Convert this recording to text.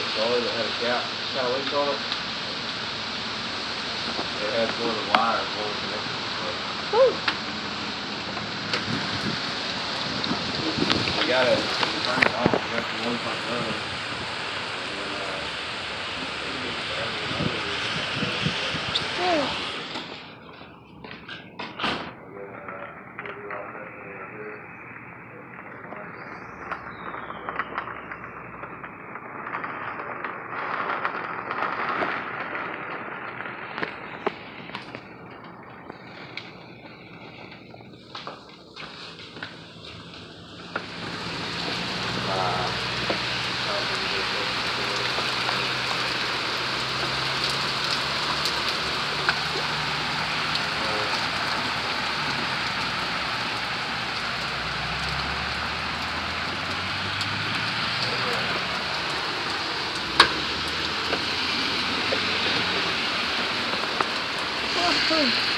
Charlie that had a cow leak on it. It had one of the wires going connected to the plate. We got it. Turn it off. We got the one part done. Oh,